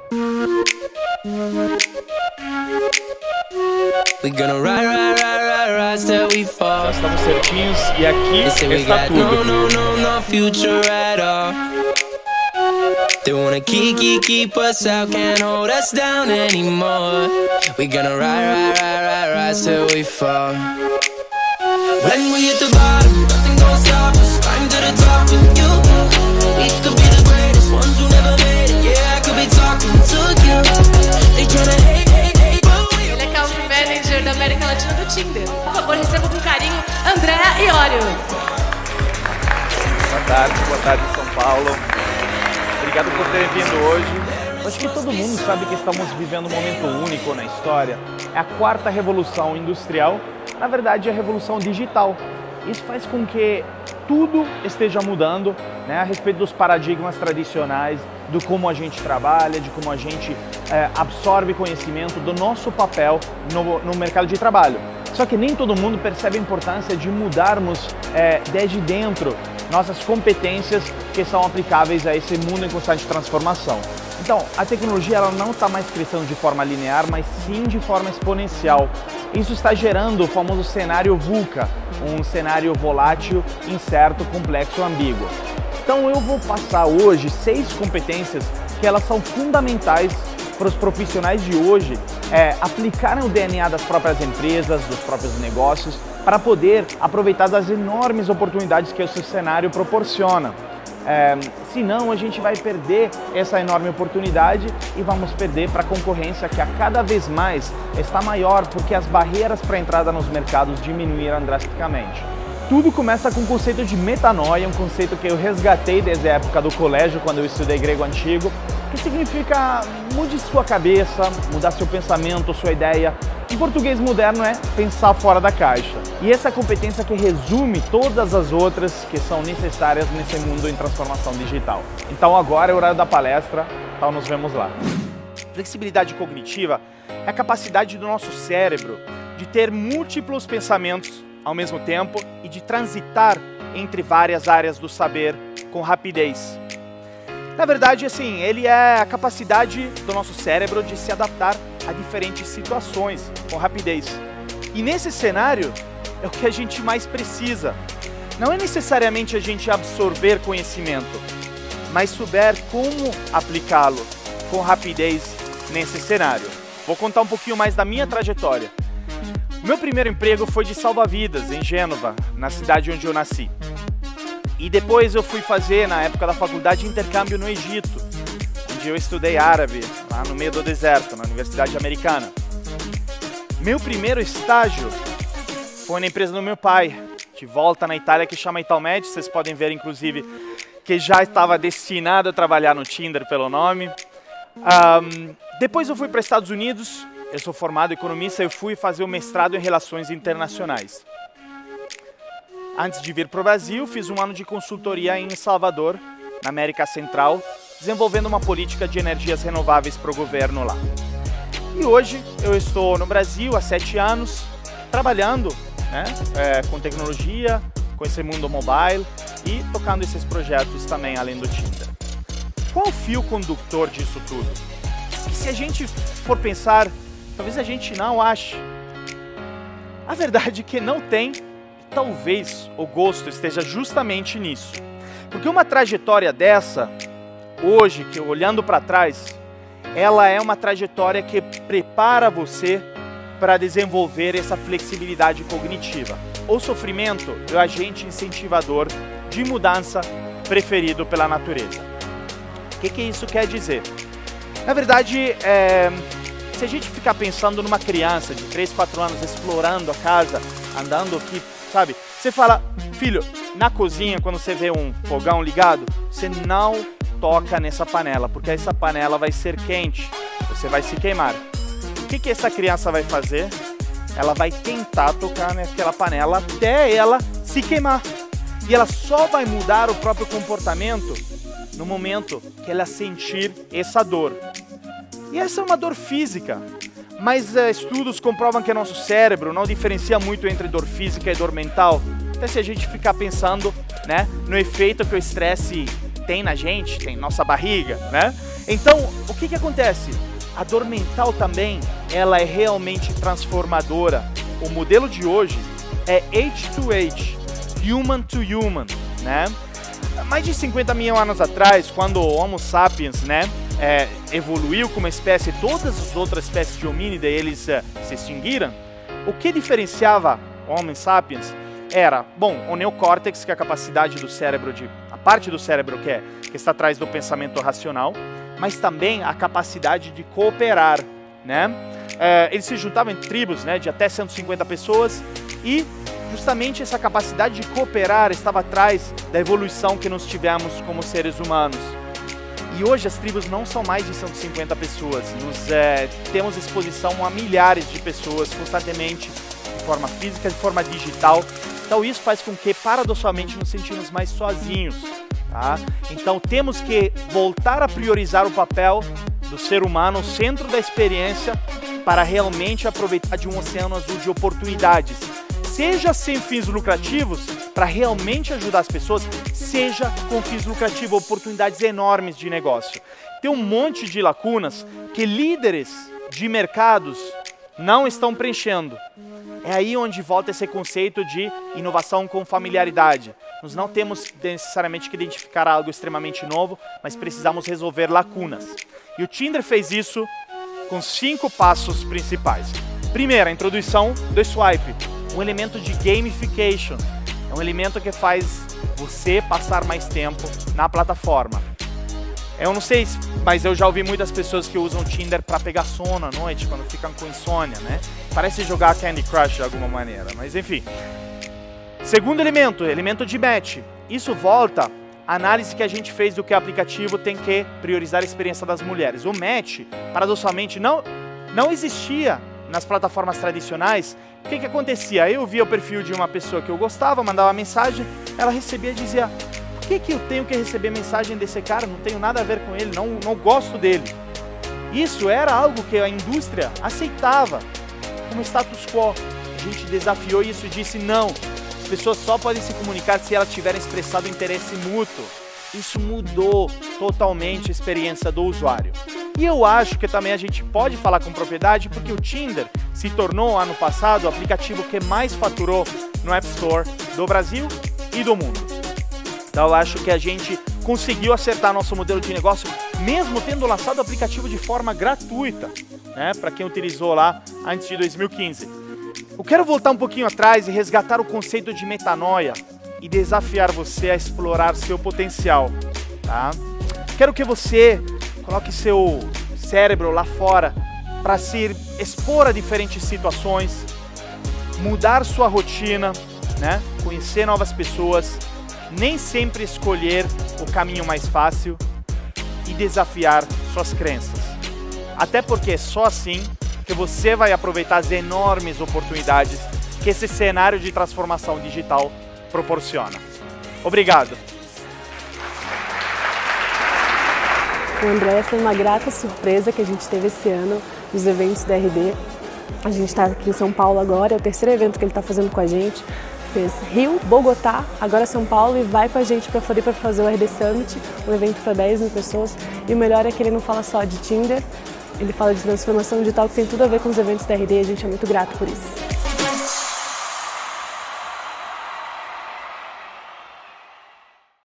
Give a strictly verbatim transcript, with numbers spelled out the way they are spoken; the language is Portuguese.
We gonna ride, ride, ride, ride, ride till we fall. Já estamos certinhos e aqui está tudo. No, no, no, no future at all. They wanna keep, keep, keep us out, can't hold us down anymore. We gonna ride, ride, ride, ride, ride till we fall. When we hit the bottom, nothing gon' stop us. Climb to the top with you. We could be the greatest ones who never made it. Yeah, I could be talking to you. They tryna hate, hate, hate, but we... Ele é Country Manager da América Latina do Tinder. Por favor, receba com carinho Andréa Iorio. Boa tarde, boa tarde São Paulo. Obrigado por terem vindo hoje. Acho que todo mundo sabe que estamos vivendo um momento único na história. É a quarta revolução industrial, na verdade é a revolução digital. Isso faz com que tudo esteja mudando, né, a respeito dos paradigmas tradicionais, do como a gente trabalha, de como a gente é, absorve conhecimento, do nosso papel no, no mercado de trabalho. Só que nem todo mundo percebe a importância de mudarmos é, desde dentro nossas competências que são aplicáveis a esse mundo em constante transformação. Então, a tecnologia ela não está mais crescendo de forma linear, mas sim de forma exponencial. Isso está gerando o famoso cenário VUCA, um cenário volátil, incerto, complexo, ambíguo. Então eu vou passar hoje seis competências que elas são fundamentais para os profissionais de hoje é, aplicarem o D N A das próprias empresas, dos próprios negócios, para poder aproveitar das enormes oportunidades que esse cenário proporciona. É, senão a gente vai perder essa enorme oportunidade e vamos perder para a concorrência que a cada vez mais está maior porque as barreiras para a entrada nos mercados diminuíram drasticamente. Tudo começa com o conceito de metanoia, um conceito que eu resgatei desde a época do colégio, quando eu estudei grego antigo, que significa mude sua cabeça, mudar seu pensamento, sua ideia. Em português moderno é pensar fora da caixa. E essa é a competência que resume todas as outras que são necessárias nesse mundo em transformação digital. Então agora é o horário da palestra, então nos vemos lá. Flexibilidade cognitiva é a capacidade do nosso cérebro de ter múltiplos pensamentos ao mesmo tempo e de transitar entre várias áreas do saber com rapidez. Na verdade, assim, ele é a capacidade do nosso cérebro de se adaptar a diferentes situações com rapidez. E nesse cenário é o que a gente mais precisa. Não é necessariamente a gente absorver conhecimento, mas souber como aplicá-lo com rapidez nesse cenário. Vou contar um pouquinho mais da minha trajetória. Meu primeiro emprego foi de salva-vidas em Gênova, na cidade onde eu nasci. E depois eu fui fazer, na época da faculdade, intercâmbio no Egito, onde eu estudei árabe, lá no meio do deserto, na Universidade Americana. Meu primeiro estágio foi na empresa do meu pai, de volta na Itália, que chama Italmed. Vocês podem ver, inclusive, que já estava destinado a trabalhar no Tinder pelo nome. Um, depois eu fui para os Estados Unidos. Eu sou formado em economista, eu fui fazer o mestrado em Relações Internacionais. Antes de vir para o Brasil, fiz um ano de consultoria em Salvador, na América Central, desenvolvendo uma política de energias renováveis para o governo lá. E hoje eu estou no Brasil há sete anos, trabalhando né, é, com tecnologia, com esse mundo mobile e tocando esses projetos também além do Tinder. Qual é o fio condutor disso tudo? E se a gente for pensar, talvez a gente não ache. A verdade é que não tem, talvez o gosto esteja justamente nisso. Porque uma trajetória dessa, hoje, que olhando para trás, ela é uma trajetória que prepara você para desenvolver essa flexibilidade cognitiva. O sofrimento é o agente incentivador de mudança preferido pela natureza. O que que isso quer dizer? Na verdade, é... se a gente ficar pensando numa criança de três, quatro anos explorando a casa, andando aqui, sabe? Você fala, filho, na cozinha, quando você vê um fogão ligado, você não toca nessa panela, porque essa panela vai ser quente, você vai se queimar. O que que essa criança vai fazer? Ela vai tentar tocar naquela panela até ela se queimar. E ela só vai mudar o próprio comportamento no momento que ela sentir essa dor. E essa é uma dor física, mas uh, estudos comprovam que nosso cérebro não diferencia muito entre dor física e dor mental. Até se a gente ficar pensando né, no efeito que o estresse tem na gente, tem nossa barriga, né? Então, o que que acontece? A dor mental também, ela é realmente transformadora. O modelo de hoje é age to age, human to human, né? Mais de cinquenta mil anos atrás, quando o Homo sapiens, né, é, evoluiu como espécie, todas as outras espécies de homínida, eles é, se extinguiram, o que diferenciava o Homo sapiens era, bom, o neocórtex, que é a capacidade do cérebro, de, a parte do cérebro que, é, que está atrás do pensamento racional, mas também a capacidade de cooperar, né? É, eles se juntavam em tribos, né, de até cento e cinquenta pessoas e justamente essa capacidade de cooperar estava atrás da evolução que nós tivemos como seres humanos. E hoje as tribos não são mais de cento e cinquenta pessoas, nós é, temos exposição a milhares de pessoas constantemente, de forma física, de forma digital. Então isso faz com que, paradoxalmente, nos sentimos mais sozinhos. Tá? Então temos que voltar a priorizar o papel do ser humano, o centro da experiência, para realmente aproveitar de um oceano azul de oportunidades. Seja sem fins lucrativos, para realmente ajudar as pessoas, seja com fins lucrativos, oportunidades enormes de negócio. Tem um monte de lacunas que líderes de mercados não estão preenchendo. É aí onde volta esse conceito de inovação com familiaridade. Nós não temos necessariamente que identificar algo extremamente novo, mas precisamos resolver lacunas. E o Tinder fez isso com cinco passos principais. Primeiro, a introdução do swipe, um elemento de gamification. É um elemento que faz você passar mais tempo na plataforma. Eu não sei, mas eu já ouvi muitas pessoas que usam o Tinder para pegar sono à noite, quando ficam com insônia, né? Parece jogar Candy Crush de alguma maneira, mas enfim. Segundo elemento, elemento de match. Isso volta à análise que a gente fez do que o aplicativo tem que priorizar a experiência das mulheres. O match, paradoxalmente, não, não existia nas plataformas tradicionais. O que que acontecia? Eu via o perfil de uma pessoa que eu gostava, mandava mensagem, ela recebia e dizia: por que que eu tenho que receber mensagem desse cara? Não tenho nada a ver com ele, não, não gosto dele. Isso era algo que a indústria aceitava como status quo. A gente desafiou isso e disse: não, as pessoas só podem se comunicar se elas tiverem expressado interesse mútuo. Isso mudou totalmente a experiência do usuário. E eu acho que também a gente pode falar com propriedade, porque o Tinder se tornou, ano passado, o aplicativo que mais faturou no App Store do Brasil e do mundo. Então eu acho que a gente conseguiu acertar nosso modelo de negócio, mesmo tendo lançado o aplicativo de forma gratuita, né, para quem utilizou lá antes de dois mil e quinze. Eu quero voltar um pouquinho atrás e resgatar o conceito de metanoia e desafiar você a explorar seu potencial. Tá? Quero que você coloque seu cérebro lá fora para se expor a diferentes situações, mudar sua rotina, né? Conhecer novas pessoas, nem sempre escolher o caminho mais fácil e desafiar suas crenças. Até porque é só assim que você vai aproveitar as enormes oportunidades que esse cenário de transformação digital proporciona. Obrigado. O André foi uma grata surpresa que a gente teve esse ano nos eventos da R D. A gente está aqui em São Paulo agora, é o terceiro evento que ele está fazendo com a gente. Fez Rio, Bogotá, agora São Paulo e vai com a gente para Floripa para fazer o R D Summit, um evento para dez mil pessoas. E o melhor é que ele não fala só de Tinder, ele fala de transformação digital que tem tudo a ver com os eventos da R D e a gente é muito grato por isso.